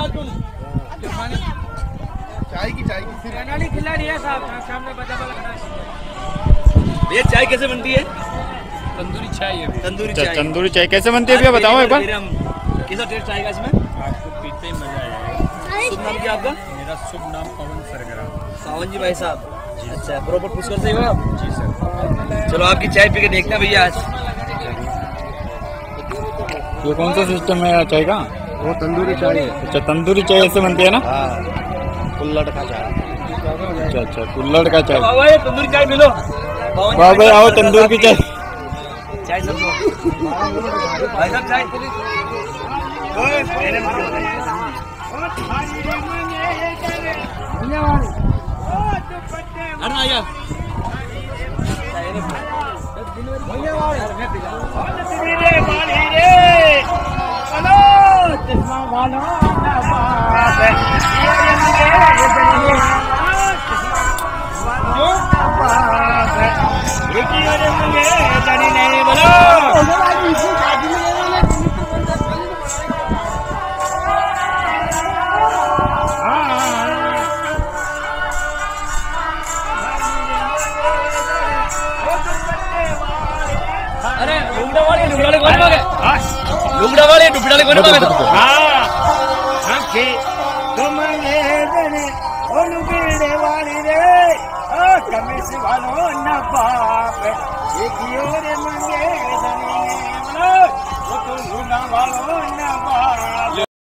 चाय की खिला रही है साहब सामने बता भैया चाय कैसे बनती है? तंदूरी चाय है। तंदूरी चाय कैसे बनती है भैया बताओ एक बार। कैसा टेस्ट आएगा इसमें? आपको पीते ही मजा आएगा। शुभ नाम क्या आपका? मेरा शुभ नाम पवन सरगरा। सावन जी भाई साहब। अच्छा प्रॉपर पुष्कर से हो आप? जी सर। चलो आपकी चाय पी के देखते हैं भैया आज। ये कौन सा सिस्टम है चाय का? वो तंदूरी चाय है। अच्छा तंदूरी चाय ऐसे बनती है ना? कुल्हड़ का चाय। अच्छा कुल्हड़ का चाय। तंदूरी चाय मिलो। वाह भाई आओ तंदूर की चाय। चाय सब भाई साहब चाय। अरे आया अरे लुगड़ा वाले कौन मांगे? लुगड़ा वाले डुबड़ा कौन मांगे? हाँ आंखें तो मांगे रे ओ लुगड़े वाली रे ओ कमीज वालों ना बाप ये कियो रे मांगे वो तो लुगड़ा वालों ना बाप